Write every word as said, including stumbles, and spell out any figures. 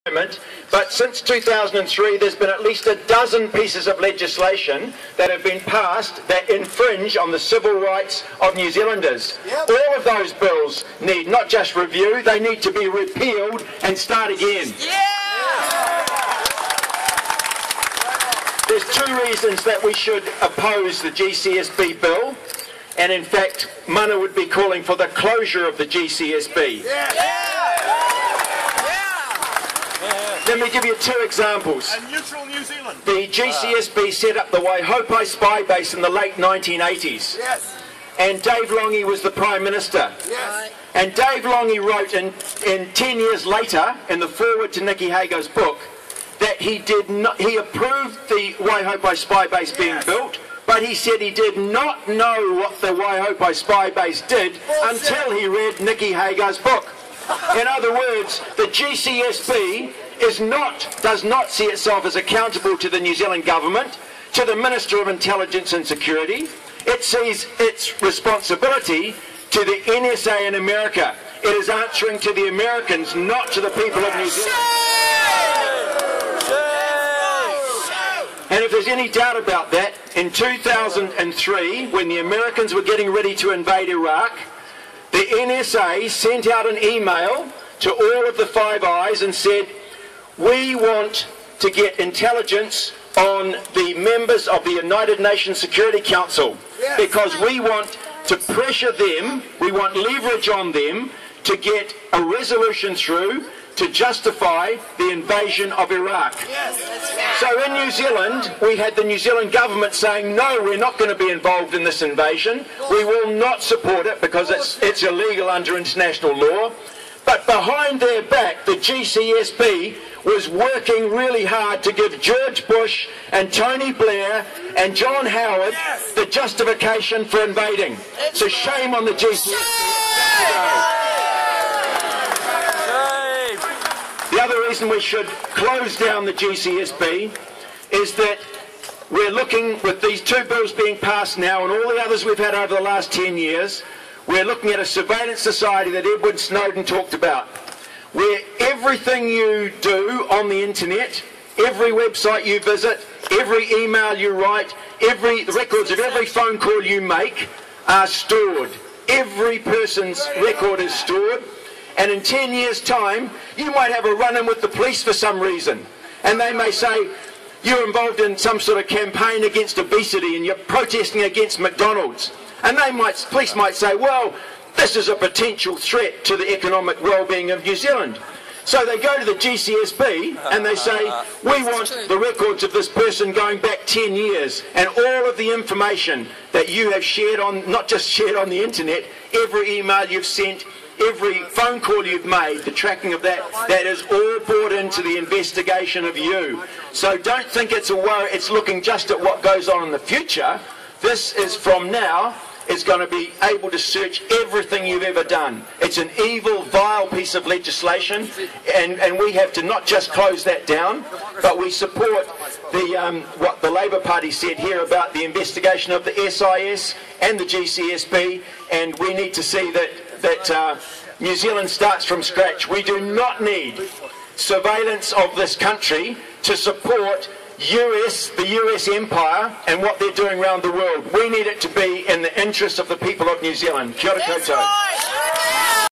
But since two thousand three, there's been at least a dozen pieces of legislation that have been passed that infringe on the civil rights of New Zealanders. Yep. All of those bills need not just review, they need to be repealed and start again. Yeah. There's two reasons that we should oppose the G C S B bill, and in fact, Mana would be calling for the closure of the G C S B. Yeah. Yeah. Let me give you two examples. And neutral New Zealand. The G C S B set up the Waihopai spy base in the late nineteen eighties. Yes. And Dave Longy was the Prime Minister. Yes. And Dave Longy wrote in, in ten years later, in the foreword to Nicky Hager's book, that he did not, he approved the Waihopai spy base yes. being built, but he said he did not know what the Waihopai spy base did Bullshit. until he read Nicky Hager's book. In other words, the G C S B is not, does not see itself as accountable to the New Zealand government, to the Minister of Intelligence and Security. It sees its responsibility to the N S A in America. It is answering to the Americans, not to the people of New Zealand. And if there's any doubt about that, in two thousand three, when the Americans were getting ready to invade Iraq, the N S A sent out an email to all of the Five Eyes and said, we want to get intelligence on the members of the United Nations Security Council yes. because we want to pressure them, we want leverage on them to get a resolution through to justify the invasion of Iraq. Yes. So in New Zealand, we had the New Zealand government saying, no, we're not going to be involved in this invasion. We will not support it because it's, it's illegal under international law. But behind their back, the G C S B was working really hard to give George Bush and Tony Blair and John Howard yes. the justification for invading. So shame on the G C S B. The other reason we should close down the G C S B is that we're looking, with these two bills being passed now and all the others we've had over the last ten years, we're looking at a surveillance society that Edward Snowden talked about, where everything you do on the internet, every website you visit, every email you write, every the records of every phone call you make are stored. Every person's record is stored, and in ten years' time, you might have a run-in with the police for some reason, and they may say, you're involved in some sort of campaign against obesity and you're protesting against McDonald's. And they might, police might say, well, this is a potential threat to the economic well-being of New Zealand. So they go to the G C S B and they say, we want the records of this person going back ten years and all of the information that you have shared on, not just shared on the internet, every email you've sent, every phone call you've made, the tracking of that, that is all brought into the investigation of you. So don't think it's a worry, it's looking just at what goes on in the future. This is from now, it's going to be able to search everything you've ever done. It's an evil, vile piece of legislation, and, and we have to not just close that down, but we support the, um, what the Labour Party said here about the investigation of the S I S and the G C S B, and we need to see that, that uh, New Zealand starts from scratch. We do not need surveillance of this country to support U S, the U S empire and what they're doing around the world. We need it to be in the interest of the people of New Zealand. Kia ora koutou.